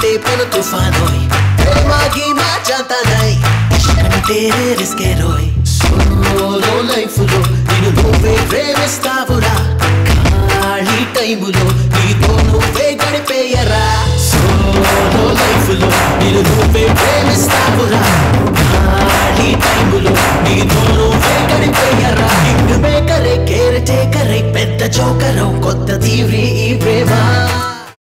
बाटे पेन तूफानोय प्रेमा गीमा जंता नाई इश्कंटे रिस्के रोय सोलो लाइफ लो निन्नु నువ్వే ప్రేమిస్తావురా ఖాళీ టైములో నీతో నువ్వే గడిపేయరా సోలో లైఫ్ లో నిన్ను నువ్వే ప్రేమిస్తావురా